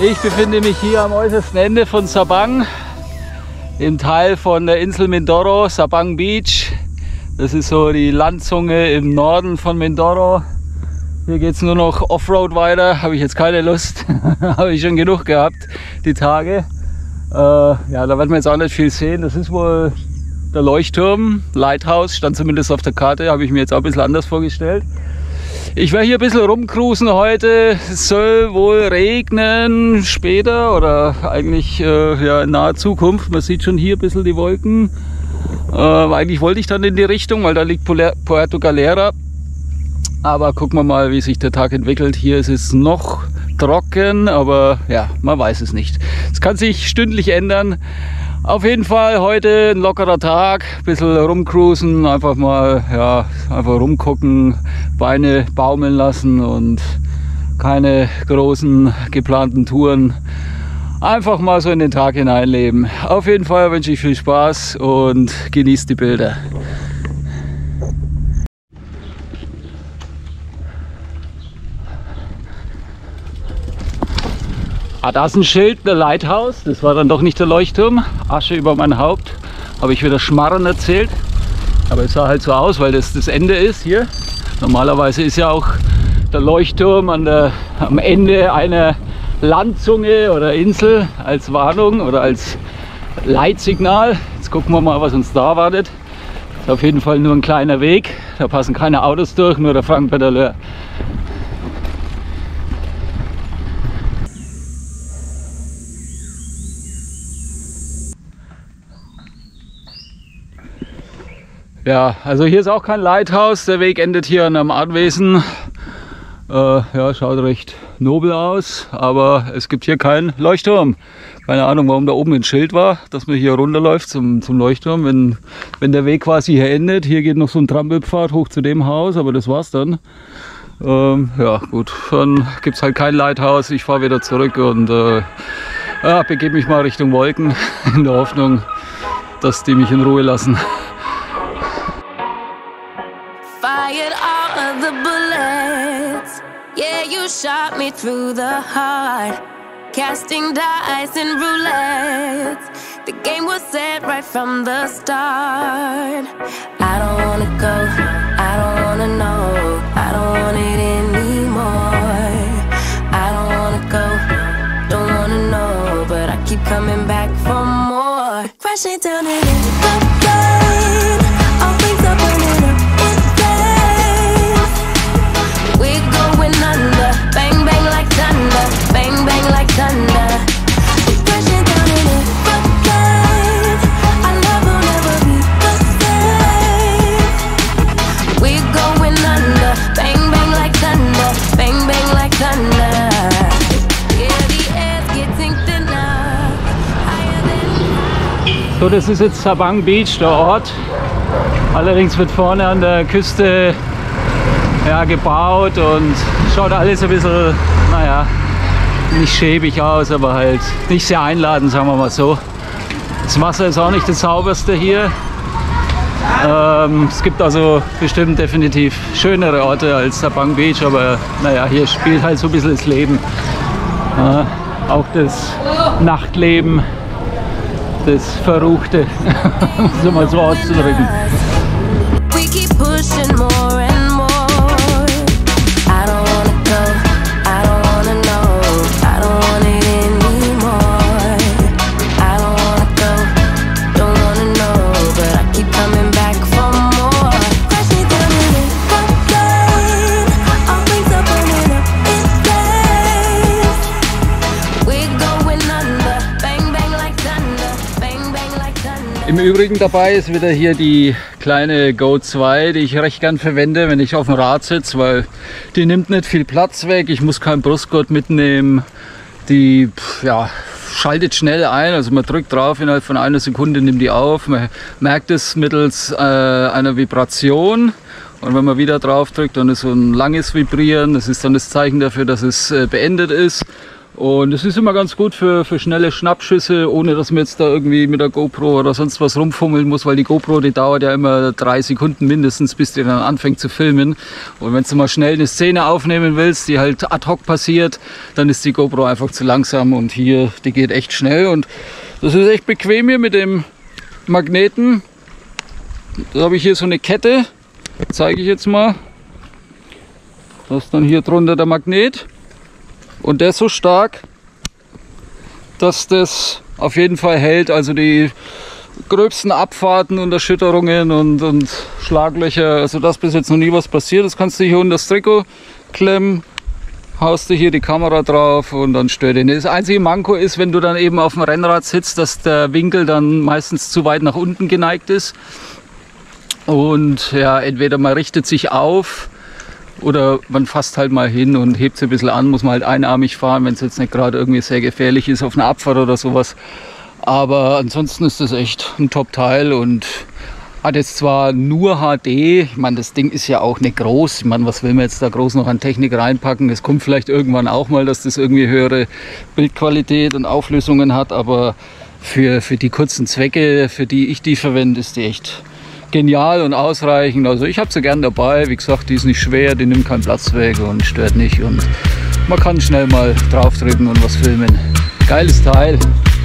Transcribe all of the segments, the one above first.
Ich befinde mich hier am äußersten Ende von Sabang, im Teil von der Insel Mindoro, Sabang Beach. Das ist so die Landzunge im Norden von Mindoro. Hier geht es nur noch Offroad weiter, habe ich jetzt keine Lust, habe ich schon genug gehabt, die Tage. Ja, da werden wir jetzt auch nicht viel sehen. Das ist wohl der Leuchtturm, Lighthouse, stand zumindest auf der Karte, habe ich mir jetzt auch ein bisschen anders vorgestellt. Ich werde hier ein bisschen rumcruisen heute. Es soll wohl regnen später oder eigentlich ja, in naher Zukunft. Man sieht schon hier ein bisschen die Wolken. Eigentlich wollte ich dann in die Richtung, weil da liegt Puerto Galera. Aber gucken wir mal, wie sich der Tag entwickelt. Hier ist es noch trocken, aber ja, man weiß es nicht. Es kann sich stündlich ändern. Auf jeden Fall heute ein lockerer Tag, ein bisschen rumcruisen, einfach mal, ja, einfach rumgucken, Beine baumeln lassen und keine großen geplanten Touren. Einfach mal so in den Tag hineinleben. Auf jeden Fall wünsche ich viel Spaß und genießt die Bilder. Ah, da ist ein Schild, der Lighthouse. Das war dann doch nicht der Leuchtturm. Asche über mein Haupt. Habe ich wieder Schmarren erzählt. Aber es sah halt so aus, weil das das Ende ist hier. Normalerweise ist ja auch der Leuchtturm am Ende einer Landzunge oder Insel als Warnung oder als Leitsignal. Jetzt gucken wir mal, was uns da wartet. Ist auf jeden Fall nur ein kleiner Weg. Da passen keine Autos durch, nur der Frankenpedaleur. Ja, also hier ist auch kein Lighthouse, der Weg endet hier an einem Anwesen. Ja, schaut recht nobel aus, aber es gibt hier keinen Leuchtturm. Keine Ahnung, warum da oben ein Schild war, dass man hier runterläuft zum Leuchtturm, wenn der Weg quasi hier endet. Hier geht noch so ein Trampelpfad hoch zu dem Haus, aber das war's dann. Ja gut, dann gibt es halt kein Lighthouse. Ich fahre wieder zurück und ja, begebe mich mal Richtung Wolken in der Hoffnung, dass die mich in Ruhe lassen. Fired all of the bullets. Yeah, you shot me through the heart. Casting dice and roulette. The game was set right from the start. I don't wanna go, I don't wanna know, I don't want it anymore. I don't wanna go, don't wanna know, but I keep coming back for more. Crashing down and into the rain. All things are burning up. Bang bang like thunder, bang bang like thunder. We're crashing down in a rocket. Our love will never be the same. We're going under, bang bang like thunder, bang bang like thunder. Yeah, the air's getting thinner, higher than. So, das ist jetzt Sabang Beach, der Ort. Allerdings wird vorne an der Küste ja, gebaut und schaut alles ein bisschen, naja, nicht schäbig aus, aber halt nicht sehr einladend, sagen wir mal so. Das Wasser ist auch nicht das sauberste hier. Es gibt also bestimmt definitiv schönere Orte als Sabang Beach, aber naja, hier spielt halt so ein bisschen das Leben. Auch das Nachtleben, das Verruchte, um es mal so auszudrücken. We keep pushing more and more. I don't wanna go, I don't wanna know, I don't want it anymore. I don't wanna go, don't wanna know, but I keep coming back for more. Crashing down in the rain, all things are burning up in flames. We're going under, bang bang like thunder, bang bang like thunder. Im Übrigen dabei ist wieder hier die kleine Go 2, die ich recht gern verwende, wenn ich auf dem Rad sitze, weil die nimmt nicht viel Platz weg. Ich muss keinen Brustgurt mitnehmen. Die ja, schaltet schnell ein, also man drückt drauf, innerhalb von einer Sekunde nimmt die auf. Man merkt es mittels einer Vibration. Und wenn man wieder drauf drückt, dann ist so ein langes Vibrieren. Das ist dann das Zeichen dafür, dass es beendet ist. Und es ist immer ganz gut für schnelle Schnappschüsse, ohne dass man jetzt da irgendwie mit der GoPro oder sonst was rumfummeln muss, weil die GoPro, die dauert ja immer 3 Sekunden mindestens, bis die dann anfängt zu filmen. Und wenn du mal schnell eine Szene aufnehmen willst, die halt ad hoc passiert, dann ist die GoPro einfach zu langsam und hier, die geht echt schnell. Und das ist echt bequem hier mit dem Magneten. Da habe ich hier so eine Kette, zeige ich jetzt mal. Das ist dann hier drunter der Magnet. Und der ist so stark, dass das auf jeden Fall hält. Also die gröbsten Abfahrten und Erschütterungen und Schlaglöcher, also das bis jetzt noch nie was passiert. Das kannst du hier unter das Trikot klemmen, haust du hier die Kamera drauf und dann stört ihn. Das einzige Manko ist, wenn du dann eben auf dem Rennrad sitzt, dass der Winkel dann meistens zu weit nach unten geneigt ist. Und ja, entweder man richtet sich auf, oder man fasst halt mal hin und hebt es ein bisschen an, muss man halt einarmig fahren, wenn es jetzt nicht gerade irgendwie sehr gefährlich ist auf einer Abfahrt oder sowas. Aber ansonsten ist das echt ein Top-Teil und hat jetzt zwar nur HD, ich meine, das Ding ist ja auch nicht groß. Ich meine, was will man jetzt da groß noch an Technik reinpacken? Es kommt vielleicht irgendwann auch mal, dass das irgendwie höhere Bildqualität und Auflösungen hat, aber für die kurzen Zwecke, für die ich die verwende, ist die echt genial und ausreichend. Also ich habe sie gern dabei. Wie gesagt, die ist nicht schwer, die nimmt keinen Platz weg und stört nicht. Und man kann schnell mal draufdrücken und was filmen. Geiles Teil.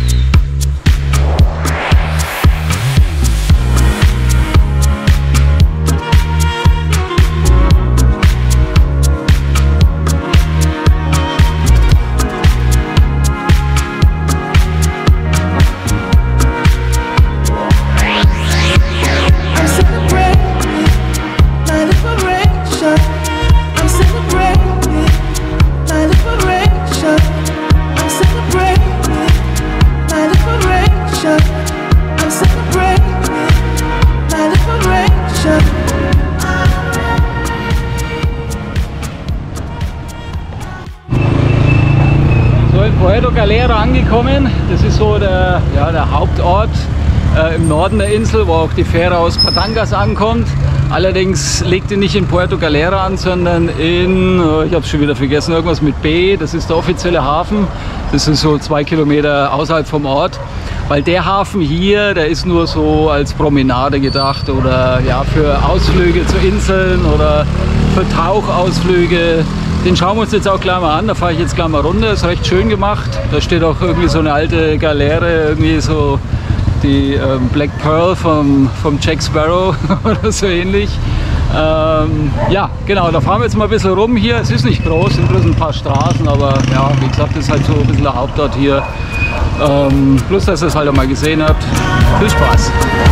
Puerto Galera angekommen. Das ist so der Hauptort im Norden der Insel, wo auch die Fähre aus Batangas ankommt. Allerdings legt die nicht in Puerto Galera an, sondern in, ich habe es schon wieder vergessen, irgendwas mit B. Das ist der offizielle Hafen. Das ist so 2 Kilometer außerhalb vom Ort. Weil der Hafen hier, der ist nur so als Promenade gedacht oder ja, für Ausflüge zu Inseln oder für Tauchausflüge. Den schauen wir uns jetzt auch gleich mal an, da fahre ich jetzt gleich mal runter, ist recht schön gemacht. Da steht auch irgendwie so eine alte Galeere, irgendwie so die Black Pearl vom Jack Sparrow oder so ähnlich. Ja, genau, da fahren wir jetzt mal ein bisschen rum hier. Es ist nicht groß, sind bloß ein paar Straßen, aber ja, wie gesagt, das ist halt so ein bisschen der Hauptort hier. Plus, dass ihr es halt einmal gesehen habt. Viel Spaß!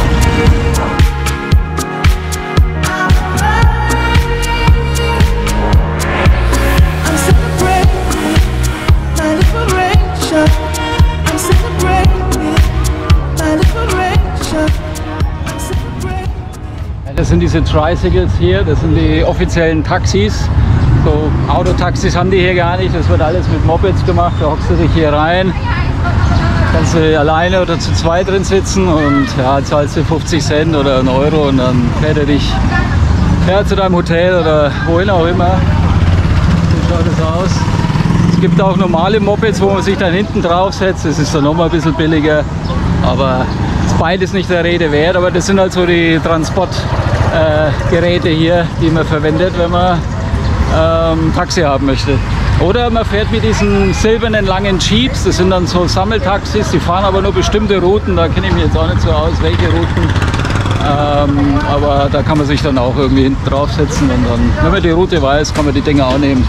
Das sind diese Tricycles hier, das sind die offiziellen Taxis. So Autotaxis haben die hier gar nicht, das wird alles mit Mopeds gemacht. Da hockst du dich hier rein, kannst du alleine oder zu zweit drin sitzen und ja, zahlst du 50 Cent oder 1 Euro und dann fährt er dich zu deinem Hotel oder wohin auch immer. So schaut es aus. Es gibt auch normale Mopeds, wo man sich dann hinten drauf setzt, das ist dann nochmal ein bisschen billiger, aber beides nicht der Rede wert, aber das sind halt so die Transportgeräte hier, die man verwendet, wenn man Taxi haben möchte. Oder man fährt mit diesen silbernen langen Jeeps, das sind dann so Sammeltaxis, die fahren aber nur bestimmte Routen, da kenne ich mich jetzt auch nicht so aus, welche Routen. Aber da kann man sich dann auch irgendwie hinten draufsetzen und dann, wenn man die Route weiß, kann man die Dinger auch nehmen.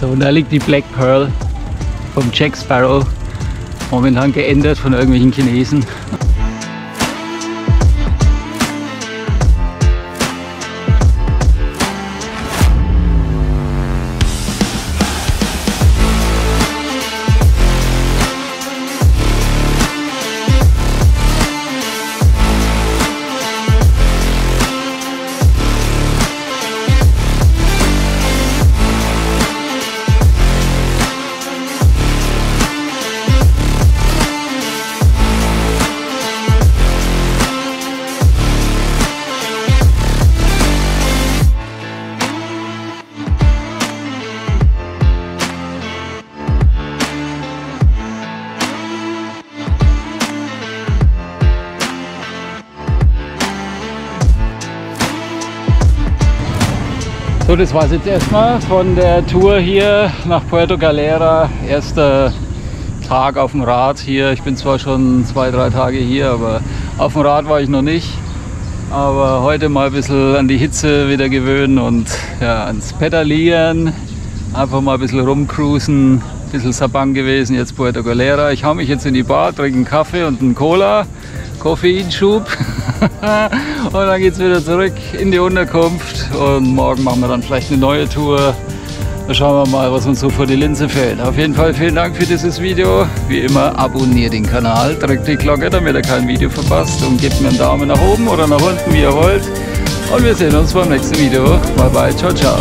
und da liegt die Black Pearl vom Jack Sparrow, momentan geändert von irgendwelchen Chinesen. So, das war es jetzt erstmal von der Tour hier nach Puerto Galera. Erster Tag auf dem Rad hier. Ich bin zwar schon 2-3 Tage hier, aber auf dem Rad war ich noch nicht. Aber heute mal ein bisschen an die Hitze wieder gewöhnen und ja, ans Pedalieren. Einfach mal ein bisschen rumcruisen. Ein bisschen Sabang gewesen, jetzt Puerto Galera. Ich hau mich jetzt in die Bar, trinke einen Kaffee und einen Cola. Koffeinschub. Und dann geht es wieder zurück in die Unterkunft und morgen machen wir dann vielleicht eine neue Tour. Da schauen wir mal, was uns so vor die Linse fällt. Auf jeden Fall vielen Dank für dieses Video. Wie immer, abonniert den Kanal, drückt die Glocke, damit ihr kein Video verpasst und gebt mir einen Daumen nach oben oder nach unten, wie ihr wollt. Und wir sehen uns beim nächsten Video. Bye bye, ciao, ciao.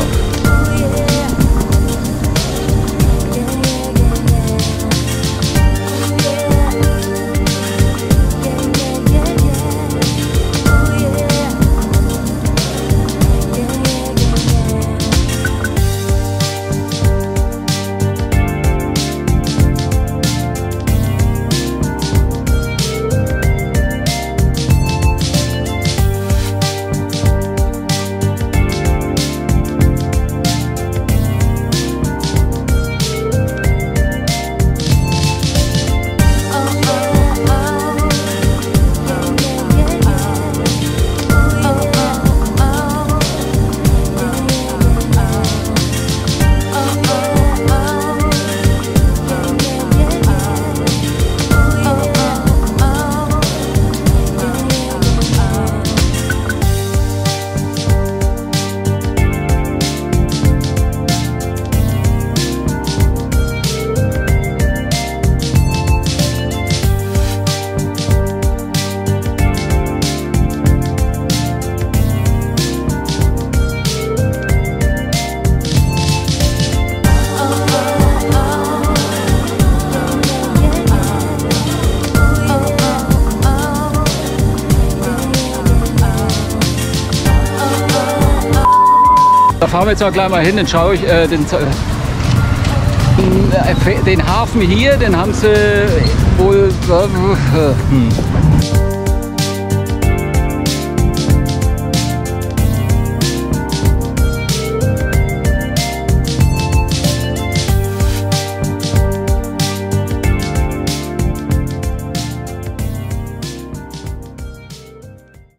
Da fahren wir jetzt auch gleich mal hin, dann schaue ich den Hafen hier, den haben sie wohl